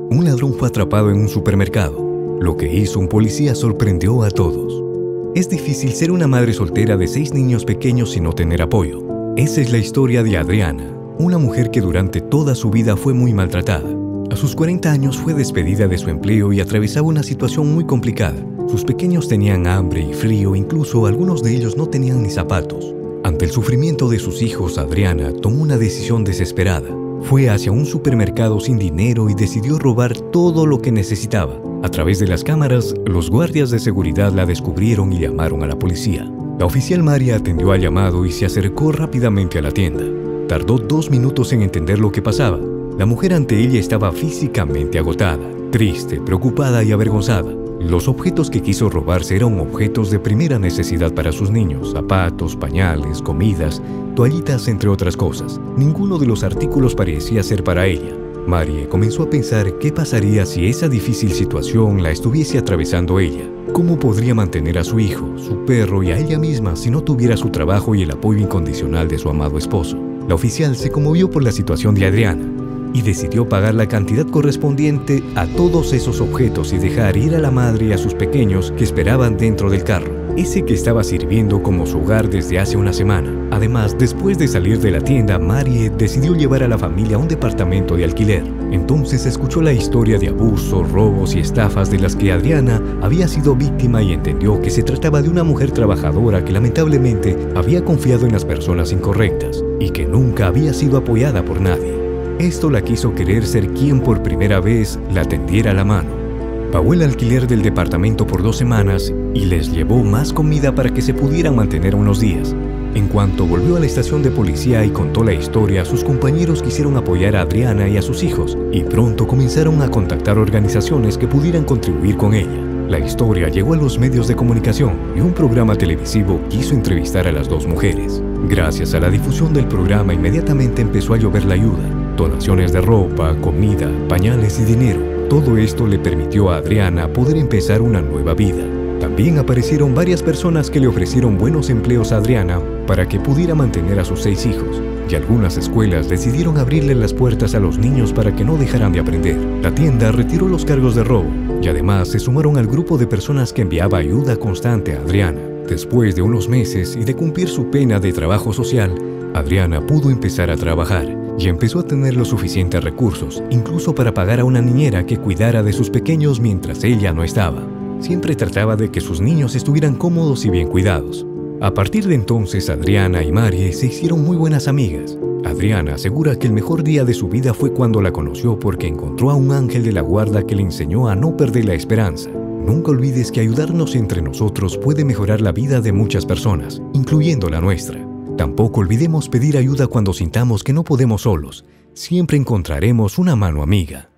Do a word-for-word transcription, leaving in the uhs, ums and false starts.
Un ladrón fue atrapado en un supermercado. Lo que hizo un policía sorprendió a todos. Es difícil ser una madre soltera de seis niños pequeños sin no tener apoyo. Esa es la historia de Adriana, una mujer que durante toda su vida fue muy maltratada. A sus cuarenta años fue despedida de su empleo y atravesaba una situación muy complicada. Sus pequeños tenían hambre y frío, incluso algunos de ellos no tenían ni zapatos. Ante el sufrimiento de sus hijos, Adriana tomó una decisión desesperada. Fue hacia un supermercado sin dinero y decidió robar todo lo que necesitaba. A través de las cámaras, los guardias de seguridad la descubrieron y llamaron a la policía. La oficial María atendió al llamado y se acercó rápidamente a la tienda. Tardó dos minutos en entender lo que pasaba. La mujer ante ella estaba físicamente agotada, triste, preocupada y avergonzada. Los objetos que quiso robarse eran objetos de primera necesidad para sus niños: zapatos, pañales, comidas, toallitas, entre otras cosas. Ninguno de los artículos parecía ser para ella. Marie comenzó a pensar qué pasaría si esa difícil situación la estuviese atravesando ella. ¿Cómo podría mantener a su hijo, su perro y a ella misma si no tuviera su trabajo y el apoyo incondicional de su amado esposo? La oficial se conmovió por la situación de Adriana y decidió pagar la cantidad correspondiente a todos esos objetos y dejar ir a la madre y a sus pequeños que esperaban dentro del carro, ese que estaba sirviendo como su hogar desde hace una semana. Además, después de salir de la tienda, Marie decidió llevar a la familia a un departamento de alquiler. Entonces escuchó la historia de abusos, robos y estafas de las que Adriana había sido víctima y entendió que se trataba de una mujer trabajadora que lamentablemente había confiado en las personas incorrectas y que nunca había sido apoyada por nadie. Esto la quiso querer ser quien por primera vez la tendiera la mano. Pagó el alquiler del departamento por dos semanas y les llevó más comida para que se pudieran mantener unos días. En cuanto volvió a la estación de policía y contó la historia, sus compañeros quisieron apoyar a Adriana y a sus hijos, y pronto comenzaron a contactar organizaciones que pudieran contribuir con ella. La historia llegó a los medios de comunicación y un programa televisivo quiso entrevistar a las dos mujeres. Gracias a la difusión del programa, inmediatamente empezó a llover la ayuda. Donaciones de ropa, comida, pañales y dinero. Todo esto le permitió a Adriana poder empezar una nueva vida. También aparecieron varias personas que le ofrecieron buenos empleos a Adriana para que pudiera mantener a sus seis hijos. Y algunas escuelas decidieron abrirle las puertas a los niños para que no dejaran de aprender. La tienda retiró los cargos de robo y además se sumaron al grupo de personas que enviaba ayuda constante a Adriana. Después de unos meses y de cumplir su pena de trabajo social, Adriana pudo empezar a trabajar y empezó a tener los suficientes recursos, incluso para pagar a una niñera que cuidara de sus pequeños mientras ella no estaba. Siempre trataba de que sus niños estuvieran cómodos y bien cuidados. A partir de entonces, Adriana y Marie se hicieron muy buenas amigas. Adriana asegura que el mejor día de su vida fue cuando la conoció porque encontró a un ángel de la guarda que le enseñó a no perder la esperanza. Nunca olvides que ayudarnos entre nosotros puede mejorar la vida de muchas personas, incluyendo la nuestra. Tampoco olvidemos pedir ayuda cuando sintamos que no podemos solos. Siempre encontraremos una mano amiga.